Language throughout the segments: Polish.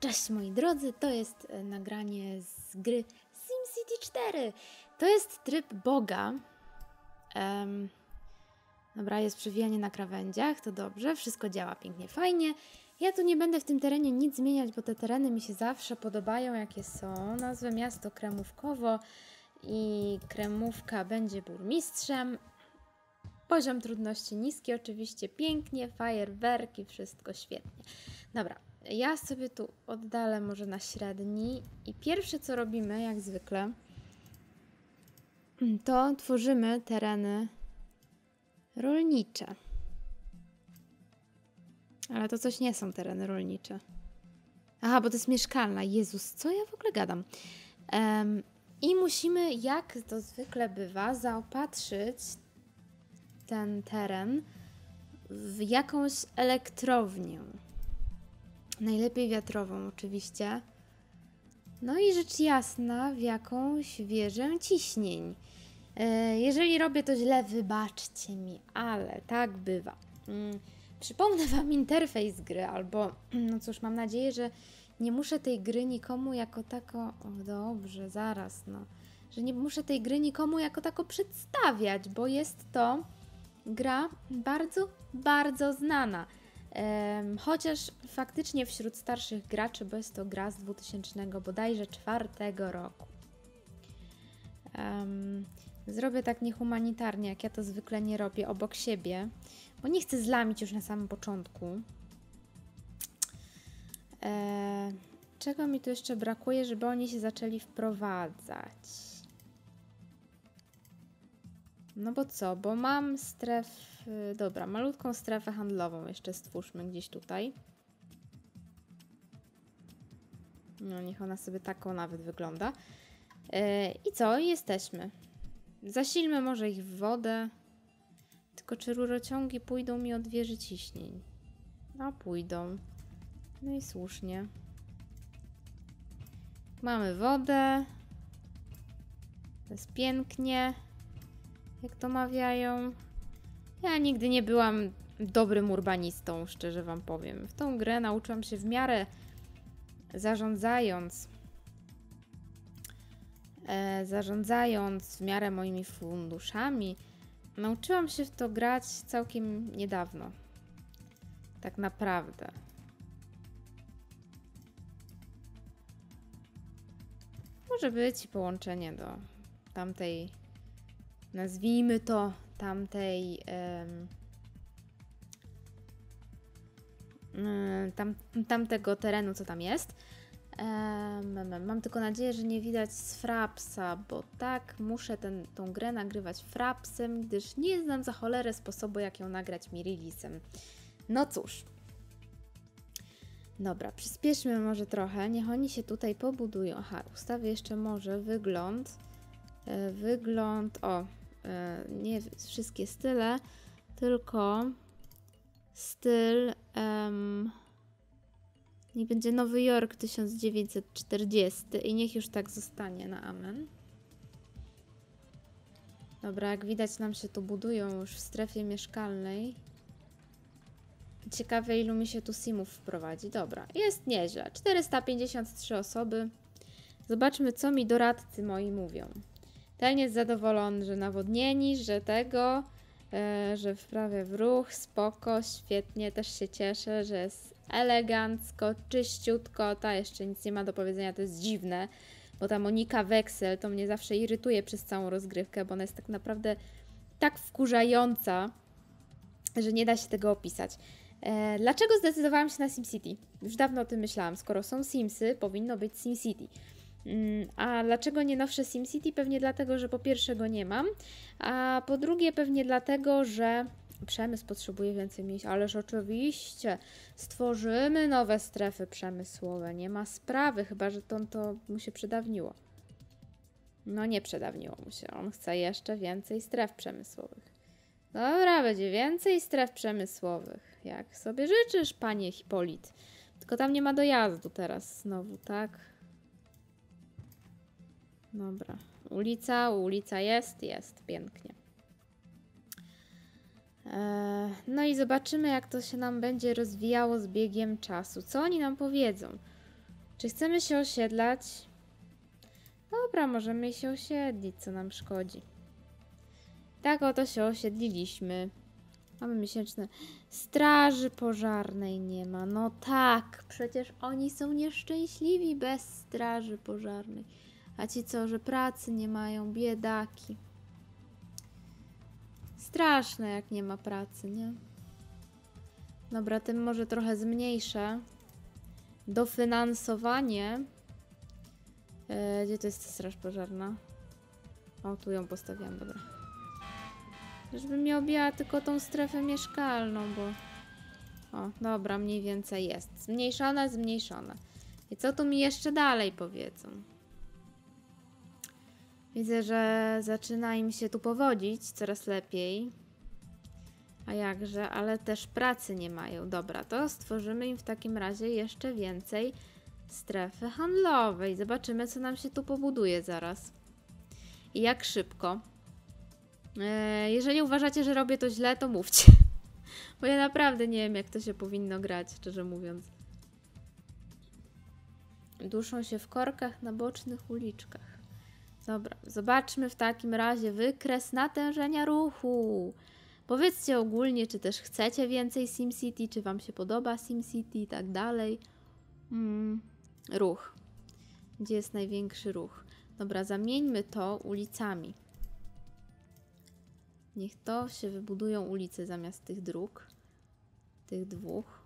Cześć moi drodzy, to jest nagranie z gry SimCity 4. To jest tryb Boga. Dobra, jest przewijanie na krawędziach, to dobrze, wszystko działa pięknie, fajnie. Ja tu nie będę w tym terenie nic zmieniać, bo te tereny mi się zawsze podobają, jakie są. Nazwę miasto Kremówkowo i Kremówka będzie burmistrzem. Poziom trudności niski, oczywiście pięknie, fajerwerki, wszystko świetnie. Dobra, ja sobie tu oddalę może na średni i pierwsze co robimy, jak zwykle, to tworzymy tereny rolnicze. Ale to coś nie są tereny rolnicze. Aha, bo to jest mieszkalna. Jezus, co ja w ogóle gadam? I musimy, jak to zwykle bywa, zaopatrzyć ten teren w jakąś elektrownię. Najlepiej wiatrową oczywiście. No i rzecz jasna w jakąś wieżę ciśnień. Jeżeli robię to źle, wybaczcie mi, ale tak bywa. Przypomnę Wam interfejs gry, albo no cóż, mam nadzieję, że nie muszę tej gry nikomu jako tako... O dobrze, zaraz, no. Że nie muszę tej gry nikomu jako tako przedstawiać, bo jest to gra bardzo, bardzo znana. Chociaż faktycznie wśród starszych graczy, bo jest to gra z 2000 bodajże 4 roku. Zrobię tak niehumanitarnie, jak ja to zwykle nie robię, obok siebie, bo nie chcę zlamić już na samym początku. Czego mi tu jeszcze brakuje, żeby oni się zaczęli wprowadzać? No bo co? Bo mam strefę... Dobra, malutką strefę handlową jeszcze stwórzmy gdzieś tutaj. No niech ona sobie taką nawet wygląda. I co? Jesteśmy. Zasilmy może ich w wodę. Tylko czy rurociągi pójdą mi od wieży ciśnień? No pójdą. No i słusznie. Mamy wodę. To jest pięknie. Jak to mawiają. Ja nigdy nie byłam dobrym urbanistą, szczerze Wam powiem. W tą grę nauczyłam się w miarę zarządzając w miarę moimi funduszami. Nauczyłam się w to grać całkiem niedawno. Tak naprawdę. Może być połączenie do tamtej, nazwijmy to, tamtego terenu, co tam jest. Mam tylko nadzieję, że nie widać z Frapsa, bo tak, muszę tą grę nagrywać Frapsem, gdyż nie znam za cholerę sposobu, jak ją nagrać Mirilisem. No cóż. Dobra, przyspieszmy może trochę, niech oni się tutaj pobudują. Aha, ustawię jeszcze może wygląd. Nie wszystkie style, tylko styl... Niech będzie Nowy Jork 1940 i niech już tak zostanie na amen. Dobra, jak widać nam się tu budują już w strefie mieszkalnej. Ciekawe ilu mi się tu simów wprowadzi. Dobra, jest nieźle. 453 osoby. Zobaczmy co mi doradcy moi mówią. Ten jest zadowolony, że nawodnieni, że tego, że wprawia w ruch, spoko, świetnie, też się cieszę, że jest elegancko, czyściutko, ta jeszcze nic nie ma do powiedzenia, to jest dziwne, bo ta Monika Weksel to mnie zawsze irytuje przez całą rozgrywkę, bo ona jest tak naprawdę tak wkurzająca, że nie da się tego opisać. Dlaczego zdecydowałam się na SimCity? Już dawno o tym myślałam, skoro są Simsy, powinno być SimCity. A dlaczego nie nowsze SimCity? Pewnie dlatego, że po pierwsze go nie mam, a po drugie pewnie dlatego, że przemysł potrzebuje więcej miejsc, ależ oczywiście stworzymy nowe strefy przemysłowe, nie ma sprawy, chyba że to mu się przedawniło. No nie przedawniło mu się, on chce jeszcze więcej stref przemysłowych. Dobra, będzie więcej stref przemysłowych, jak sobie życzysz, panie Hipolit. Tylko tam nie ma dojazdu teraz znowu, tak? Dobra, ulica jest, pięknie. No i zobaczymy, jak to się nam będzie rozwijało z biegiem czasu. Co oni nam powiedzą? Czy chcemy się osiedlać? Dobra, możemy się osiedlić, co nam szkodzi. Tak oto się osiedliliśmy. Mamy miesięczne. Straży pożarnej nie ma. No tak, przecież oni są nieszczęśliwi bez straży pożarnej. A ci co, że pracy nie mają, biedaki. Straszne, jak nie ma pracy, nie? Dobra, tym może trochę zmniejszę. Dofinansowanie. Gdzie to jest ta straż pożarna? O, tu ją postawiłam, dobra. Żeby mi objęła tylko tą strefę mieszkalną, bo... O, dobra, mniej więcej jest. Zmniejszone, zmniejszone. I co tu mi jeszcze dalej powiedzą? Widzę, że zaczyna im się tu powodzić coraz lepiej. A jakże, ale też pracy nie mają. Dobra, to stworzymy im w takim razie jeszcze więcej strefy handlowej. Zobaczymy, co nam się tu pobuduje zaraz. I jak szybko. Jeżeli uważacie, że robię to źle, to mówcie. Bo ja naprawdę nie wiem, jak to się powinno grać, szczerze mówiąc. Duszą się w korkach na bocznych uliczkach. Dobra, zobaczmy w takim razie wykres natężenia ruchu. Powiedzcie ogólnie, czy też chcecie więcej SimCity, czy wam się podoba SimCity i tak dalej. Ruch. Gdzie jest największy ruch? Dobra, zamieńmy to ulicami. Niech to się wybudują ulice zamiast tych dróg. Tych dwóch.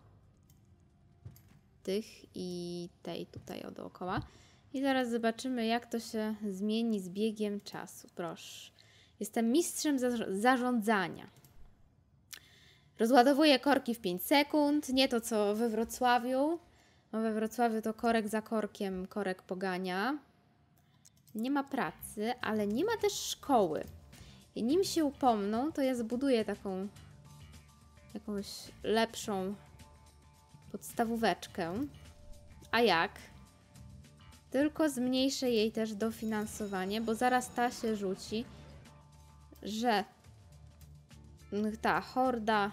Tych i tej tutaj dookoła. I zaraz zobaczymy, jak to się zmieni z biegiem czasu. Proszę. Jestem mistrzem zarządzania. Rozładowuję korki w 5 sekund. Nie to, co we Wrocławiu. Bo we Wrocławiu to korek za korkiem korek pogania. Nie ma pracy, ale nie ma też szkoły. I nim się upomną, to ja zbuduję taką jakąś lepszą podstawóweczkę. A jak? Tylko zmniejszę jej też dofinansowanie, bo zaraz ta się rzuci, że ta horda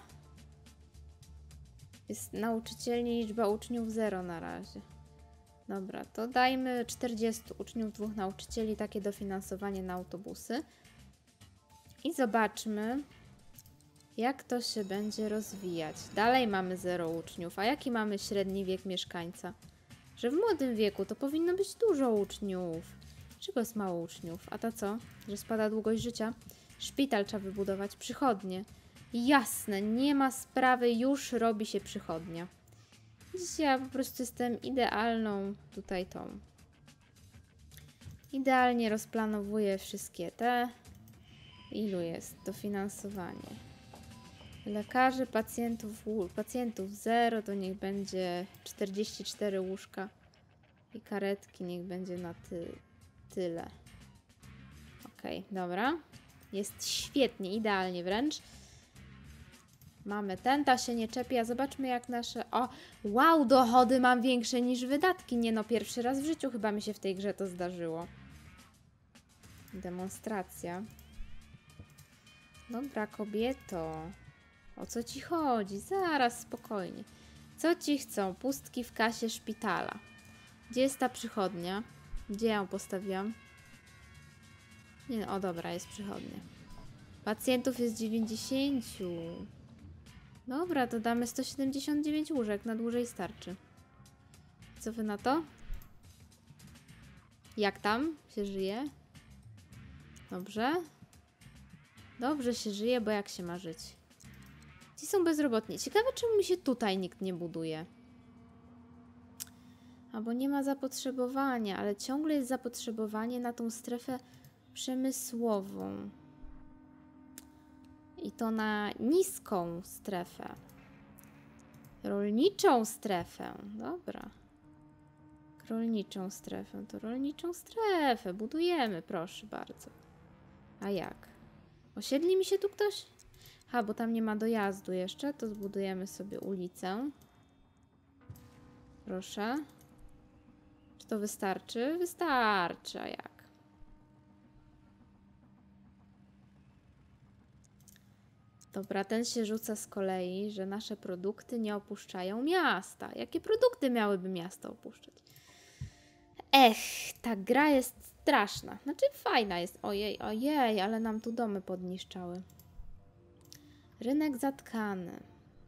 jest nauczycieli, liczba uczniów 0 na razie. Dobra, to dajmy 40 uczniów, 2 nauczycieli, takie dofinansowanie na autobusy. I zobaczmy, jak to się będzie rozwijać. Dalej mamy 0 uczniów. A jaki mamy średni wiek mieszkańca? Że w młodym wieku to powinno być dużo uczniów. Czego jest mało uczniów? A to co? Że spada długość życia? Szpital trzeba wybudować, przychodnie. Jasne, nie ma sprawy, już robi się przychodnia. Widzicie, ja po prostu jestem idealną tutaj tą. Idealnie rozplanowuję wszystkie te. Ilu jest dofinansowanie? Lekarzy, pacjentów 0, to niech będzie 44 łóżka i karetki niech będzie na tyle. Okej, dobra. Jest świetnie, idealnie wręcz. Mamy ten, ta się nie czepi, a zobaczmy jak nasze... O, wow, dochody mam większe niż wydatki. Nie no, pierwszy raz w życiu chyba mi się w tej grze to zdarzyło. Demonstracja. Dobra, kobieto. O co ci chodzi? Zaraz, spokojnie. Co ci chcą? Pustki w kasie szpitala. Gdzie jest ta przychodnia? Gdzie ja ją postawiłam? Nie, o dobra, jest przychodnia. Pacjentów jest 90. Dobra, to damy 179 łóżek. Na dłużej starczy. Co wy na to? Jak tam się żyje? Dobrze? Dobrze się żyje, bo jak się ma żyć? Ci są bezrobotni. Ciekawe, czemu mi się tutaj nikt nie buduje. Albo nie ma zapotrzebowania, ale ciągle jest zapotrzebowanie na tą strefę przemysłową. I to na niską strefę. Rolniczą strefę. Dobra. Rolniczą strefę. To rolniczą strefę. Budujemy, proszę bardzo. A jak? Osiedli mi się tu ktoś? Ha, bo tam nie ma dojazdu jeszcze. To zbudujemy sobie ulicę. Proszę. Czy to wystarczy? Wystarczy, a jak? Dobra, ten się rzuca z kolei, że nasze produkty nie opuszczają miasta. Jakie produkty miałyby miasto opuszczać? Ech, ta gra jest straszna. Znaczy fajna jest. Ojej, ojej, ale nam tu domy podniszczały. Rynek zatkany.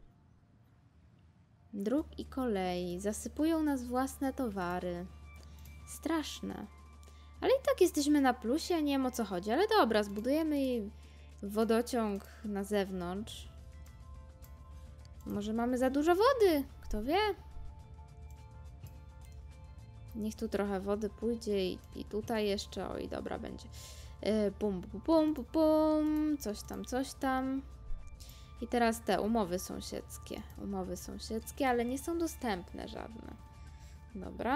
Dróg i kolei. Zasypują nas własne towary. Straszne. Ale i tak jesteśmy na plusie, nie wiem o co chodzi. Ale dobra, zbudujemy jej wodociąg na zewnątrz. Może mamy za dużo wody? Kto wie? Niech tu trochę wody pójdzie i tutaj jeszcze. Oj, dobra będzie. Pum, pum, pum, pum, pum. Coś tam, coś tam. I teraz te umowy sąsiedzkie. Umowy sąsiedzkie, ale nie są dostępne żadne. Dobra.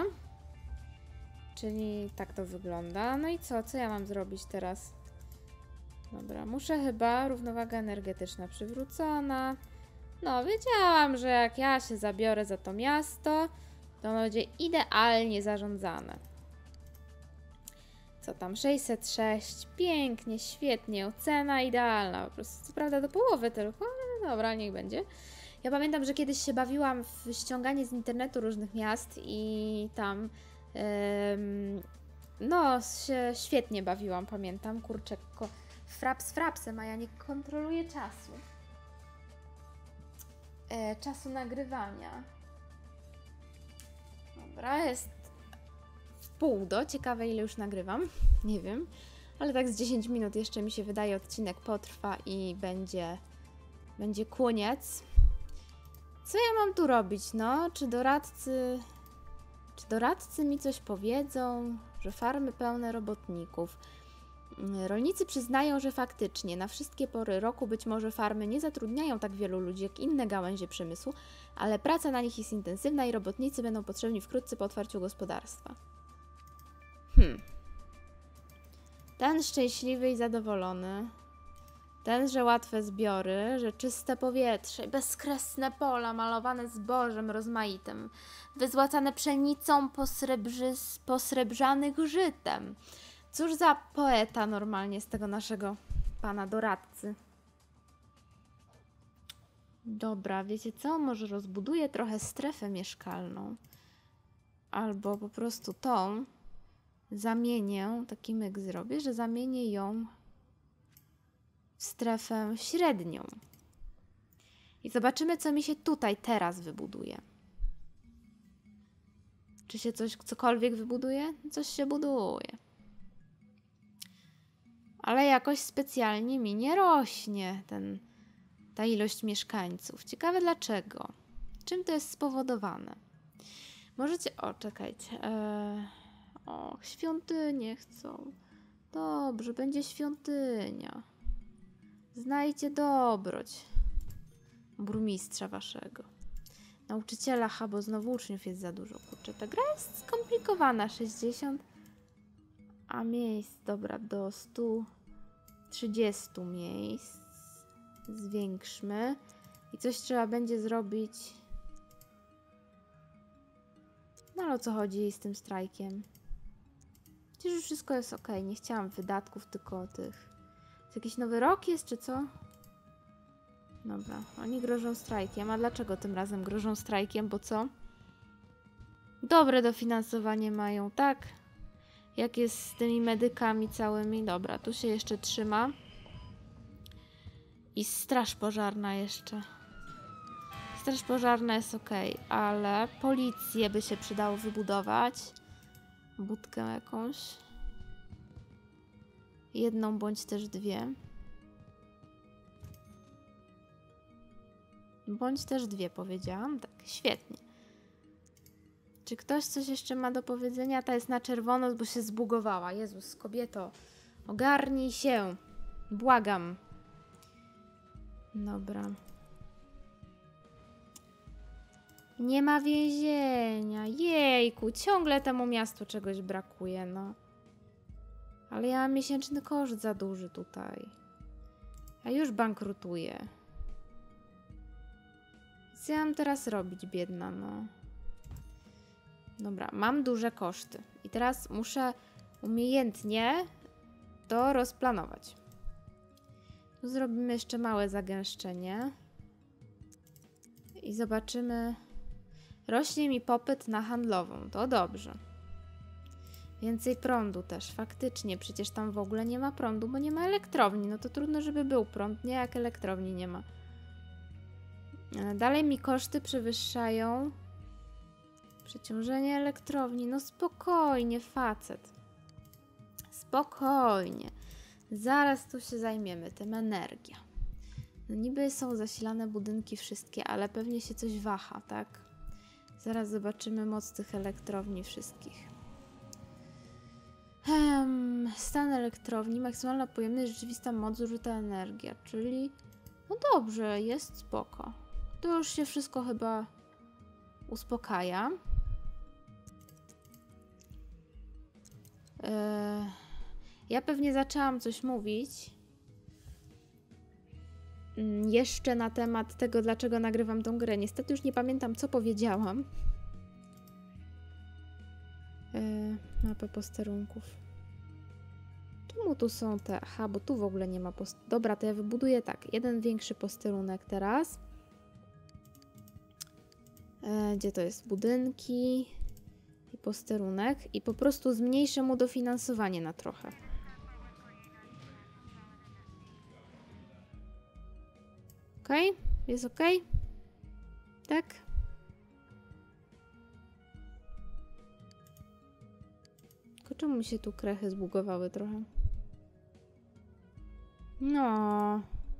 Czyli tak to wygląda. No i co? Co ja mam zrobić teraz? Dobra, muszę chyba równowaga energetyczna przywrócona. No, wiedziałam, że jak ja się zabiorę za to miasto, to ono będzie idealnie zarządzane. Co tam? 606. Pięknie, świetnie. Ocena idealna. Po prostu, co prawda do połowy tylko, ale dobra, niech będzie. Ja pamiętam, że kiedyś się bawiłam w ściąganie z internetu różnych miast i tam no, się świetnie bawiłam, pamiętam. Kurczę, fraps frapsem, a ja nie kontroluję czasu. Czasu nagrywania. Dobra, jest w pół do. Ciekawe, ile już nagrywam. Nie wiem. Ale tak z 10 minut jeszcze mi się wydaje, odcinek potrwa i będzie koniec. Co ja mam tu robić, no? Czy doradcy mi coś powiedzą, że farmy pełne robotników? Rolnicy przyznają, że faktycznie na wszystkie pory roku być może farmy nie zatrudniają tak wielu ludzi jak inne gałęzie przemysłu, ale praca na nich jest intensywna i robotnicy będą potrzebni wkrótce po otwarciu gospodarstwa. Ten szczęśliwy i zadowolony. Ten, że łatwe zbiory, że czyste powietrze, bezkresne pola malowane zbożem rozmaitym, wyzłacane pszenicą posrebrzanych żytem. Cóż za poeta normalnie z tego naszego pana doradcy. Dobra, wiecie co? Może rozbuduję trochę strefę mieszkalną. Albo po prostu tą zamienię, taki myk zrobię, że zamienię ją w strefę średnią. I zobaczymy, co mi się tutaj teraz wybuduje. Czy się cokolwiek wybuduje? Coś się buduje. Ale jakoś specjalnie mi nie rośnie ta ilość mieszkańców. Ciekawe dlaczego. Czym to jest spowodowane? Możecie... O, czekajcie. Świątynię chcą. Dobrze, będzie świątynia. Znajdźcie dobroć burmistrza waszego. Nauczyciela, bo znowu uczniów jest za dużo. Kurczę, ta gra jest skomplikowana. 60, a miejsc, dobra, do 130 miejsc. Zwiększmy. I coś trzeba będzie zrobić. No ale o co chodzi z tym strajkiem? Przecież już wszystko jest ok. Nie chciałam wydatków, tylko tych. Czy jakiś nowy rok jest, czy co? Dobra, oni grożą strajkiem. A dlaczego tym razem grożą strajkiem? Bo co? Dobre dofinansowanie mają, tak? Jak jest z tymi medykami całymi? Dobra, tu się jeszcze trzyma. I straż pożarna jeszcze. Straż pożarna jest ok, ale policję by się przydało wybudować. Budkę jakąś. Jedną bądź też dwie. Bądź też dwie, powiedziałam. Tak, świetnie. Czy ktoś coś jeszcze ma do powiedzenia? Ta jest na czerwono, bo się zbugowała. Jezus, kobieto, ogarnij się. Błagam. Dobra. Nie ma więzienia. Jejku, ciągle temu miastu czegoś brakuje, no. Ale ja mam miesięczny koszt za duży tutaj. Ja już bankrutuję. Co ja mam teraz robić, biedna, no? Dobra, mam duże koszty. I teraz muszę umiejętnie to rozplanować. Tu zrobimy jeszcze małe zagęszczenie. I zobaczymy. Rośnie mi popyt na handlową. To dobrze. Więcej prądu też, faktycznie. Przecież tam w ogóle nie ma prądu, bo nie ma elektrowni. No to trudno, żeby był prąd, nie jak elektrowni nie ma. Dalej mi koszty przewyższają przeciążenie elektrowni. No spokojnie, facet. Spokojnie. Zaraz tu się zajmiemy tym. Energia. No niby są zasilane budynki wszystkie, ale pewnie się coś waha, tak? Zaraz zobaczymy moc tych elektrowni wszystkich. Stan elektrowni, maksymalna pojemność, rzeczywista moc, zużyta energia, czyli no dobrze, jest spoko. To już się wszystko chyba uspokaja. Ja pewnie zaczęłam coś mówić jeszcze na temat tego, dlaczego nagrywam tą grę. Niestety już nie pamiętam, co powiedziałam. Mapę posterunków. Czemu tu są te... Aha, bo tu w ogóle nie ma Dobra, to ja wybuduję tak. Jeden większy posterunek teraz. Gdzie to jest? Budynki i posterunek. I po prostu zmniejszę mu dofinansowanie na trochę. Okej? Jest okej? Tak? Tylko czemu mi się tu krechy zbugowały trochę? No.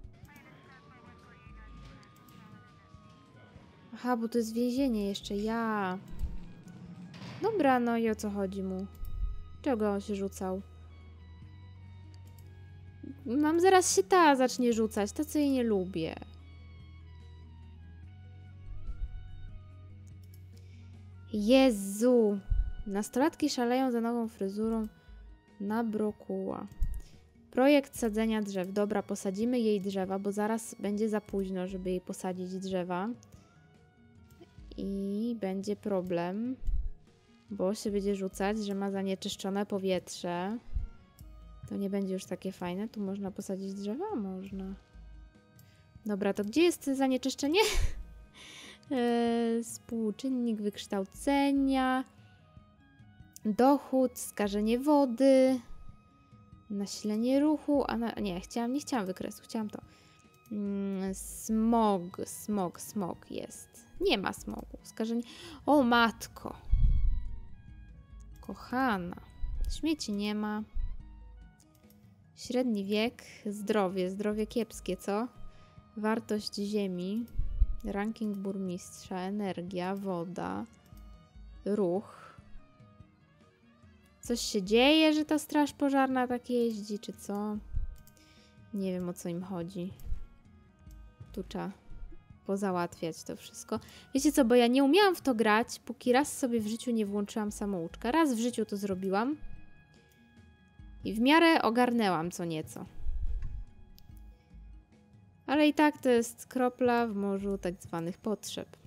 Aha, bo to jest więzienie jeszcze. Ja. Dobra, no i o co chodzi mu? Czego on się rzucał? Mam zaraz się ta zacznie rzucać. Ta, co jej nie lubię. Jezu! Nastolatki szaleją za nową fryzurą na brokuła. Projekt sadzenia drzew. Dobra, posadzimy jej drzewa, bo zaraz będzie za późno, żeby jej posadzić drzewa. I będzie problem, bo się będzie rzucać, że ma zanieczyszczone powietrze. To nie będzie już takie fajne. Tu można posadzić drzewa? Można. Dobra, to gdzie jest zanieczyszczenie? Współczynnik wykształcenia, dochód, skażenie wody, nasilenie ruchu, nie chciałam wykresu, chciałam to. Smog jest. Nie ma smogu. Skażenie. O matko. Kochana. Śmieci nie ma. Średni wiek, zdrowie kiepskie, co? Wartość ziemi. Ranking burmistrza, energia, woda, ruch. Coś się dzieje, że ta straż pożarna tak jeździ, czy co? Nie wiem, o co im chodzi. Tu trzeba pozałatwiać to wszystko. Wiecie co, bo ja nie umiałam w to grać, póki raz sobie w życiu nie włączyłam samouczka. Raz w życiu to zrobiłam i w miarę ogarnęłam co nieco. Ale i tak to jest kropla w morzu tak zwanych potrzeb.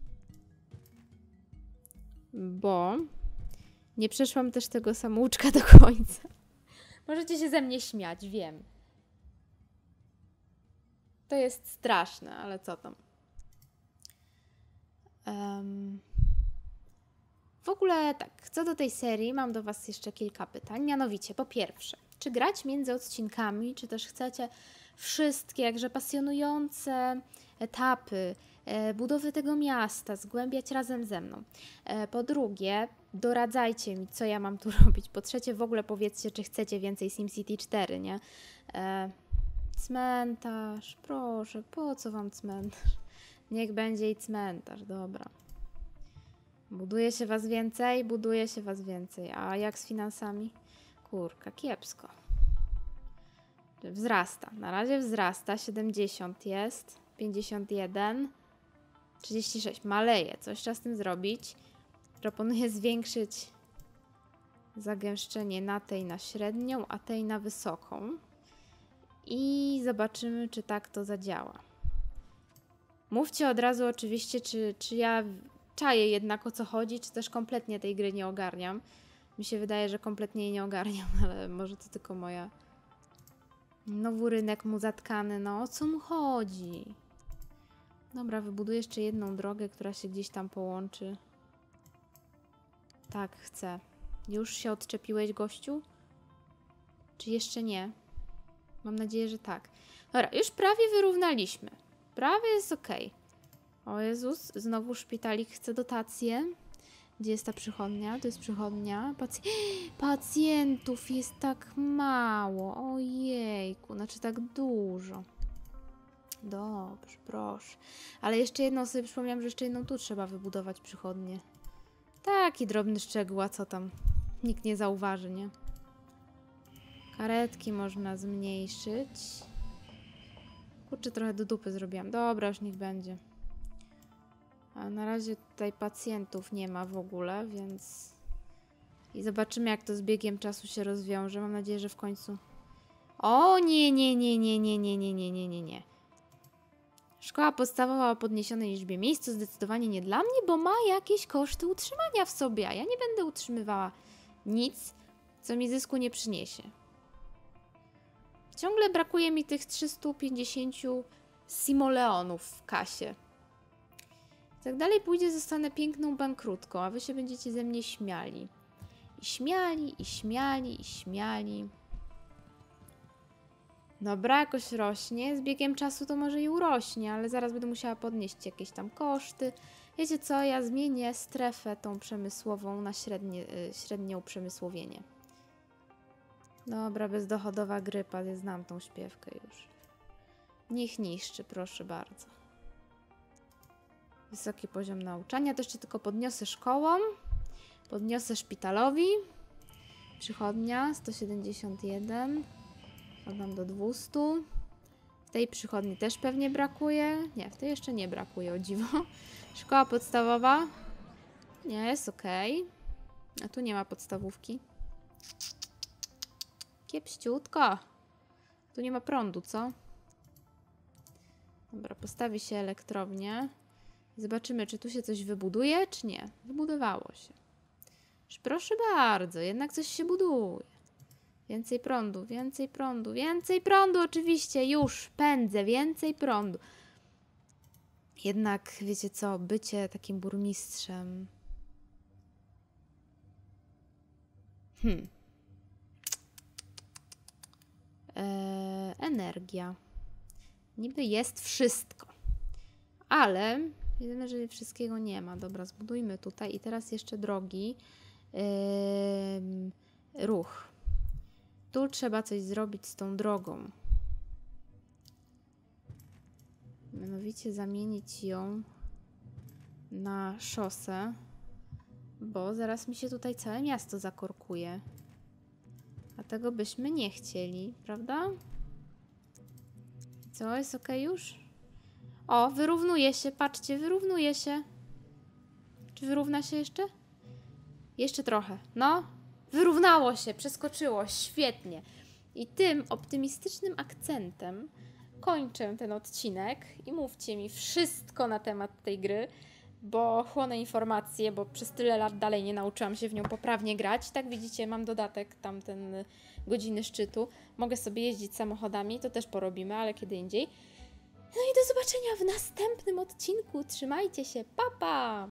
Bo nie przeszłam też tego samouczka do końca. Możecie się ze mnie śmiać, wiem. To jest straszne, ale co tam. W ogóle tak, co do tej serii, mam do Was jeszcze kilka pytań. Mianowicie, po pierwsze, czy grać między odcinkami, czy też chcecie wszystkie jakże pasjonujące etapy budowy tego miasta zgłębiać razem ze mną? Po drugie, doradzajcie mi, co ja mam tu robić. Po trzecie, w ogóle powiedzcie, czy chcecie więcej SimCity 4, nie? Cmentarz, proszę, po co Wam cmentarz? Niech będzie i cmentarz, dobra. Buduje się Was więcej, a jak z finansami? Kurka, kiepsko. Wzrasta, na razie wzrasta, 70 jest, 51, 36, maleje, coś trzeba z tym zrobić. Proponuję zwiększyć zagęszczenie na tej na średnią, a tej na wysoką. I zobaczymy, czy tak to zadziała. Mówcie od razu oczywiście, czy ja czaję jednak o co chodzi, czy też kompletnie tej gry nie ogarniam. Mi się wydaje, że kompletnie jej nie ogarniam, ale może to tylko moja... Nowy rynek mu zatkany, no o co mu chodzi? Dobra, wybuduję jeszcze jedną drogę, która się gdzieś tam połączy. Tak, chcę. Już się odczepiłeś, gościu? Czy jeszcze nie? Mam nadzieję, że tak. Dobra, już prawie wyrównaliśmy. Prawie jest ok. O Jezus, znowu szpitalik chce dotację. Gdzie jest ta przychodnia? To jest przychodnia. Pacjentów jest tak mało. Ojejku, znaczy tak dużo. Dobrze, proszę. Ale jeszcze jedną sobie przypomniałam, że jeszcze jedną tu trzeba wybudować przychodnię. Taki drobny szczegół, a co tam? Nikt nie zauważy, nie? Karetki można zmniejszyć. Kurczę, trochę do dupy zrobiłam. Dobra, już niech będzie. A na razie tutaj pacjentów nie ma w ogóle, więc... I zobaczymy, jak to z biegiem czasu się rozwiąże. Mam nadzieję, że w końcu... O nie, nie, nie, nie, nie, nie, nie, nie, nie, nie, nie. Szkoła podstawowa o podniesionej liczbie miejsc to zdecydowanie nie dla mnie, bo ma jakieś koszty utrzymania w sobie, a ja nie będę utrzymywała nic, co mi zysku nie przyniesie. Ciągle brakuje mi tych 350 simoleonów w kasie. Jak dalej pójdzie, zostanę piękną bankrutką, a wy się będziecie ze mnie śmiali. I śmiali, i śmiali, i śmiali. Dobra, jakoś rośnie. Z biegiem czasu to może i urośnie, ale zaraz będę musiała podnieść jakieś tam koszty. Wiecie co, ja zmienię strefę tą przemysłową na średnie uprzemysłowienie. Dobra, bezdochodowa grypa, ja znam tą śpiewkę już. Niech niszczy, proszę bardzo. Wysoki poziom nauczania, to jeszcze tylko podniosę szkołom. Podniosę szpitalowi. Przychodnia 171. Podam do 200. W tej przychodni też pewnie brakuje. Nie, w tej jeszcze nie brakuje, o dziwo. Szkoła podstawowa. Nie, jest ok. A tu nie ma podstawówki. Kiepściutko. Tu nie ma prądu, co? Dobra, postawi się elektrownię. Zobaczymy, czy tu się coś wybuduje, czy nie. Wybudowało się. Proszę bardzo, jednak coś się buduje. Więcej prądu, więcej prądu, więcej prądu oczywiście, już pędzę, więcej prądu. Jednak, wiecie co, bycie takim burmistrzem... Energia. Niby jest wszystko. Ale jedyne, że wszystkiego nie ma. Dobra, zbudujmy tutaj. I teraz jeszcze drogi. Ruch. Tu trzeba coś zrobić z tą drogą. Mianowicie zamienić ją na szosę. Bo zaraz mi się tutaj całe miasto zakorkuje. A tego byśmy nie chcieli, prawda? Co, jest ok już? O, wyrównuje się, patrzcie, wyrównuje się. Czy wyrówna się jeszcze? Jeszcze trochę, no. Wyrównało się, przeskoczyło, świetnie. I tym optymistycznym akcentem kończę ten odcinek i mówcie mi wszystko na temat tej gry, bo chłonę informacje, bo przez tyle lat dalej nie nauczyłam się w nią poprawnie grać. Tak widzicie, mam dodatek, tamten godziny szczytu. Mogę sobie jeździć samochodami, to też porobimy, ale kiedy indziej. No i do zobaczenia w następnym odcinku. Trzymajcie się, pa pa!